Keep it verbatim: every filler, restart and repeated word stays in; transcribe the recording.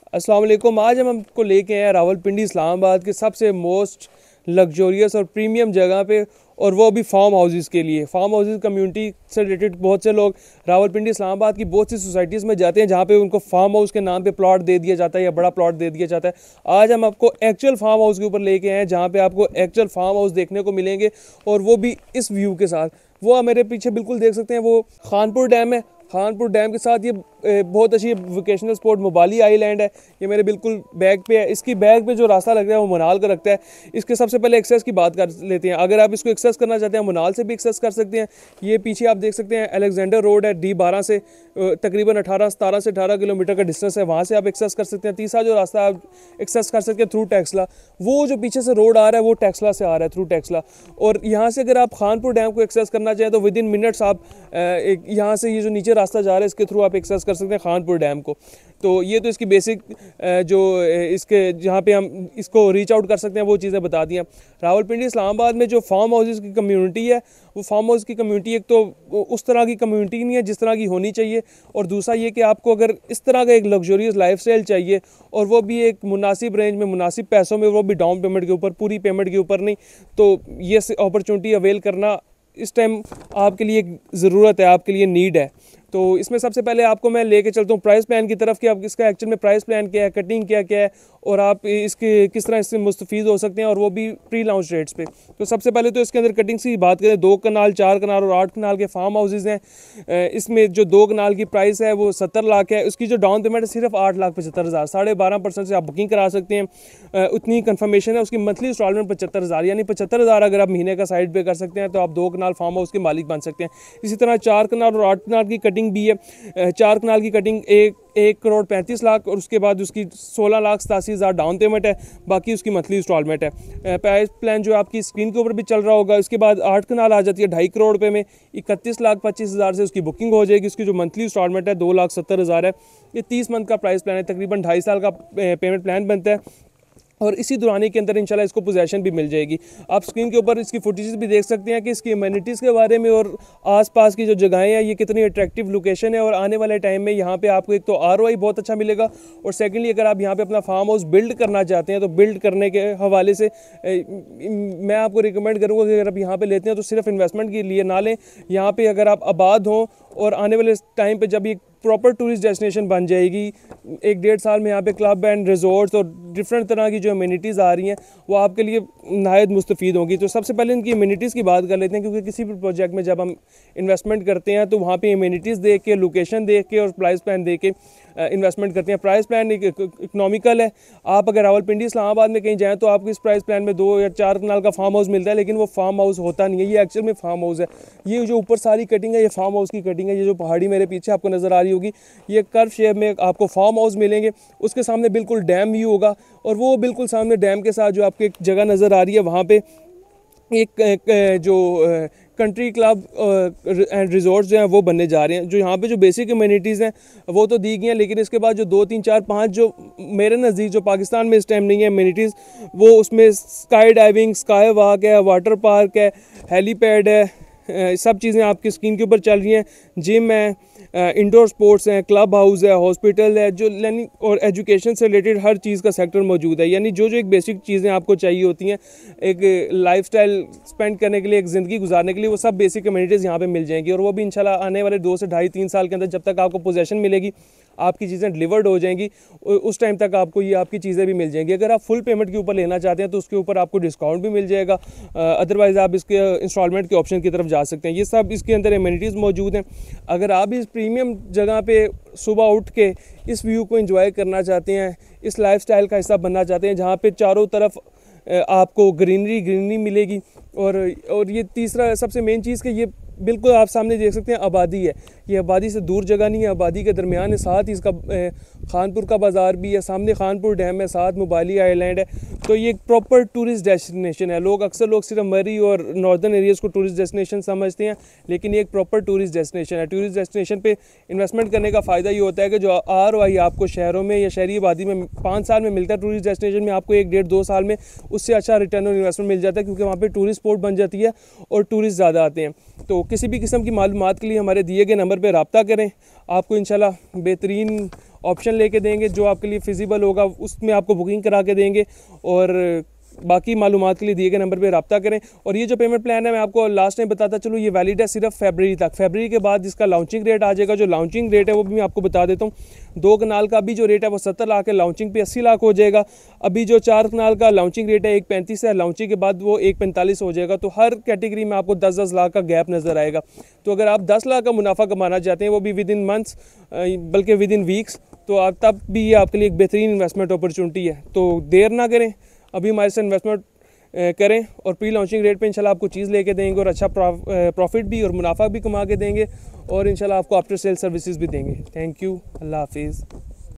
अस्सलाम वालेकुम। आज हम आपको लेके आए हैं रावलपिंडी इस्लामाबाद के सबसे मोस्ट लग्जोरियस और प्रीमियम जगह पे, और वो भी फार्म हाउसेस के लिए। फार्म हाउसेस कम्युनिटी से रिलेटेड बहुत से लोग रावलपिंडी इस्लामाबाद की बहुत सी सोसाइटीज़ में जाते हैं जहाँ पे उनको फार्म हाउस के नाम पे प्लॉट दे दिया जाता है या बड़ा प्लॉट दे दिया जाता है। आज हम आपको एक्चुअल फार्म हाउस के ऊपर लेके आए हैं जहाँ पे आपको एक्चुअल फार्म हाउस देखने को मिलेंगे, और वो भी इस व्यू के साथ। वो आप मेरे पीछे बिल्कुल देख सकते हैं, वो खानपुर डैम है। खानपुर डैम के साथ ये बहुत अच्छी वोकेशनल स्पॉट मोबाली आइलैंड है। ये मेरे बिल्कुल बैग पे है। इसकी बैग पे जो रास्ता लग रहा है वो मनाल का रखता है। इसके सबसे पहले एक्सेस की बात कर लेते हैं। अगर आप इसको एक्सेस करना चाहते हैं मनाल से भी एक्सेस कर सकते हैं। ये पीछे आप देख सकते हैं अलेक्जेंडर रोड है, डी बारह से तकरीबन अठारह सतारह से अठारह किलोमीटर का डिस्टेंस है, वहाँ से आप एक्सेस कर सकते हैं। तीसरा जो रास्ता आप एक्सेस कर सकते हैं थ्रू टेक्सला। वो जो पीछे से रोड आ रहा है वो टेक्सला से आ रहा है, थ्रू टेक्सला। और यहाँ से अगर आप खानपुर डैम को एक्सेस करना चाहें तो विद इन मिनट्स आप यहाँ से ये जो नीचे रास्ता जा रहा है इसके थ्रू आप एक्सेस कर सकते हैं खानपुर डैम को। तो ये तो इसकी बेसिक जो इसके जहाँ पे हम इसको रीच आउट कर सकते हैं वो चीज़ें बता दी हैं। रावलपिंडी इस्लामाबाद में जो फार्म हाउसेस की कम्युनिटी है वो फार्म हाउस की कम्युनिटी एक तो उस तरह की कम्युनिटी नहीं है जिस तरह की होनी चाहिए, और दूसरा ये कि आपको अगर इस तरह का एक लग्जरियस लाइफस्टाइल चाहिए और वो भी एक मुनासिब रेंज में, मुनासिब पैसों में, वो भी डाउन पेमेंट के ऊपर, पूरी पेमेंट के ऊपर नहीं, तो ये अपॉर्चुनिटी अवेल करना इस टाइम आपके लिए ज़रूरत है, आपके लिए नीड है। तो इसमें सबसे पहले आपको मैं लेके चलता हूँ प्राइस प्लान की तरफ कि आप इसका एक्चुअल में प्राइस प्लान क्या है, कटिंग क्या क्या है, और आप इसके किस तरह इससे मुस्तफ़ीद हो सकते हैं, और वो भी प्री लॉन्च रेट्स पे। तो सबसे पहले तो इसके अंदर कटिंग्स की बात करें, दो कनाल, चार कनाल और आठ कनाल के फार्म हाउसेज हैं। इसमें जो दो कनाल की प्राइस है वो सत्तर लाख है। उसकी जो डाउन पेमेंट है सिर्फ आठ लाख पचहत्तर हज़ार, साढ़े बारह परसेंट से आप बुकिंग करा सकते हैं, उतनी कन्फर्मेशन है। उसकी मंथली इंस्टॉलमेंट पचहत्तर हज़ार, यानी पचहत्तर हज़ार अगर आप महीने का साइड पे कर सकते हैं तो आप दो कनाल फार्म हाउस के मालिक बन सकते हैं। इसी तरह चार कनाल और आठ कनाल की कटिंग भी है। चार कनाल की कटिंग एक एक करोड़ पैंतीस लाख, और उसके बाद उसकी सोलह लाख सतासी हज़ार डाउन पेमेंट है, बाकी उसकी मंथली इंस्टॉलमेंट है। प्राइस प्लान जो आपकी स्क्रीन के ऊपर भी चल रहा होगा। उसके बाद आठ कनाल आ जाती है ढाई करोड़ रुपये में, इकतीस लाख पच्चीस हज़ार से उसकी बुकिंग हो जाएगी। उसकी जो मंथली इंस्टॉलमेंट है दो लाख सत्तर हज़ार है। ये तीस मंथ का प्राइस प्लान है, तकरीबन ढाई साल का पेमेंट प्लान बनता है, और इसी दुरानी के अंदर इंशाल्लाह इसको पोजेशन भी मिल जाएगी। आप स्क्रीन के ऊपर इसकी फुटेजेस भी देख सकते हैं कि इसकी एमिनिटीज़ के बारे में और आसपास की जो जगहें हैं ये कितनी अट्रैक्टिव लोकेशन है। और आने वाले टाइम में यहाँ पे आपको एक तो आरओआई बहुत अच्छा मिलेगा, और सेकेंडली अगर आप यहाँ पे अपना फार्म हाउस बिल्ड करना चाहते हैं तो बिल्ड करने के हवाले से मैं आपको रिकमेंड करूँगा कि अगर आप यहाँ पर लेते हैं तो सिर्फ इन्वेस्टमेंट के लिए ना लें। यहाँ पर अगर आप आबाद हों और आने वाले टाइम पर जब ये प्रॉपर टूरिस्ट डेस्टिनेशन बन जाएगी, एक डेढ़ साल में यहाँ पे क्लब एंड रिजॉर्ट्स और डिफरेंट तरह की जो अमेनिटीज़ आ रही हैं वो आपके लिए नायत मुस्तफ़ीद होंगी। तो सबसे पहले इनकी अमेनिटीज़ की बात कर लेते हैं, क्योंकि किसी भी प्रोजेक्ट में जब हम इन्वेस्टमेंट करते हैं तो वहाँ पे अमेनिटीज़ देख के, लोकेशन देख के और प्राइस प्लान देख के इन्वेस्टमेंट करते हैं। प्राइस प्लान एक इकनॉमिकल है। आप अगर रावलपिंडी इस्लामाबाद में कहीं जाएँ तो आपको इस प्राइस प्लान में दो या चार कनाल का फार्म हाउस मिलता है, लेकिन वो फार्म हाउस होता नहीं है, ये एक्चुअल में फार्म हाउस है। ये जो ऊपर सारी कटिंग है ये फार्म हाउस की कटिंग है। ये जो पहाड़ी मेरे पीछे आपको नज़र आ रही होगी ये कर्व शेप में आपको फार्म हाउस मिलेंगे। उसके सामने बिल्कुल डैम व्यू होगा, और वो बिल्कुल सामने डैम के साथ जो आपको एक जगह नज़र आ रही है वहाँ पे एक, एक जो कंट्री क्लब एंड रिजॉर्ट्स जो हैं वो बनने जा रहे हैं। जो यहाँ पे जो बेसिक अमेनिटीज़ हैं वो तो दी गई हैं, लेकिन इसके बाद जो दो तीन चार पाँच जो मेरे नज़दीक जो पाकिस्तान में इस टाइम नहीं है अमेनिटीज़, वो उसमें स्काई डाइविंग, स्काई वॉक है, वाटर पार्क है, हेलीपैड है, सब चीज़ें आपकी स्क्रीन के ऊपर चल रही हैं। जिम है, इंडोर स्पोर्ट्स हैं, क्लब हाउस है, हॉस्पिटल है, जो लर्निंग और एजुकेशन से रिलेटेड हर चीज़ का सेक्टर मौजूद है। यानी जो जो एक बेसिक चीज़ें आपको चाहिए होती हैं एक लाइफस्टाइल स्पेंड करने के लिए, एक ज़िंदगी गुजारने के लिए, वो सब बेसिक कम्युनिटीज़ यहाँ पे मिल जाएंगी। और वो भी इंशाल्लाह आने वाले दो से ढाई तीन साल के अंदर, जब तक आपको पोजेशन मिलेगी, आपकी चीज़ें डिलीवर्ड हो जाएंगी, उस टाइम तक आपको ये आपकी चीज़ें भी मिल जाएंगी। अगर आप फुल पेमेंट के ऊपर लेना चाहते हैं तो उसके ऊपर आपको डिस्काउंट भी मिल जाएगा, अदरवाइज़ आप इसके इंस्टॉलमेंट के ऑप्शन की तरफ जा सकते हैं। ये सब इसके अंदर एमिनिटीज़ मौजूद हैं। अगर आप इस प्रीमियम जगह पे सुबह उठ के इस व्यू को एंजॉय करना चाहते हैं, इस लाइफस्टाइल का हिस्सा बनना चाहते हैं जहाँ पे चारों तरफ आपको ग्रीनरी ग्रीनरी मिलेगी, और और ये तीसरा सबसे मेन चीज़ कि ये बिल्कुल आप सामने देख सकते हैं आबादी है। ये आबादी से दूर जगह नहीं है, आबादी के दरमियान है। साथ ही इसका खानपुर का बाज़ार भी है, सामने खानपुर डैम है, साथ मोबाली आइलैंड है। तो ये एक प्रॉपर टूरिस्ट डेस्टिनेशन है। लोग अक्सर लोग सिर्फ मरी और नॉर्दर्न एरियाज़ को टूरिस्ट डेस्टिनेशन समझते हैं, लेकिन ये एक प्रॉपर टूरिस्ट डेस्टिनेशन है। टूरिस्ट डेस्टिनेशन पे इन्वेस्टमेंट करने का फ़ायदा ये होता है कि जो आर ओ आई आपको शहरों में या शहरी आबादी में पाँच साल में मिलता है, टूरिस्ट डेस्टिनेशन में आपको एक डेढ़ दो साल में उससे अच्छा रिटर्न ऑन इन्वेस्टमेंट मिल जाता है, क्योंकि वहाँ पर टूरिस्ट स्पॉट बन जाती है और टूरिस्ट ज़्यादा आते हैं। तो किसी भी किस्म की मालूमात के लिए हमारे दिए गए नंबर पर रब्ता करें, आपको इंशाल्लाह बेहतरीन ऑप्शन लेके देंगे जो आपके लिए फिजिबल होगा, उसमें आपको बुकिंग करा के देंगे। और बाकी मालूमात के लिए दिए गए नंबर पे रब्ता करें। और ये जो पेमेंट प्लान है मैं आपको लास्ट टाइम बताता चलूँ, ये वैलिड है सिर्फ फरवरी तक। फरवरी के बाद जिसका लॉन्चिंग रेट आ जाएगा, जो लॉन्चिंग रेट है वो भी मैं आपको बता देता हूँ। दो कनाल का अभी जो रेट है वो सत्तर लाख है, लॉन्चिंग पे अस्सी लाख हो जाएगा। अभी जो चार कनाल का लॉन्चिंग रेट है एक पैंतीस है, लॉन्चिंग के बाद वो एक पैंतालीस हो जाएगा। तो हर कैटेगरी में आपको दस दस लाख का गैप नज़र आएगा। तो अगर आप दस लाख का मुनाफा कमाना चाहते हैं, वो भी विद इन मंथ्स बल्कि विद इन वीक्स, तो आप तब भी ये आपके लिए एक बेहतरीन इन्वेस्टमेंट अपॉर्चुनिटी है। तो देर ना करें, अभी हमारे से इन्वेस्टमेंट करें और प्री लॉन्चिंग रेट पे इंशाल्लाह आपको चीज़ लेके देंगे और अच्छा प्रॉफिट भी और मुनाफा भी कमा के देंगे और इंशाल्लाह आपको आफ्टर सेल सर्विसेज भी देंगे। थैंक यू, अल्लाह हाफिज़।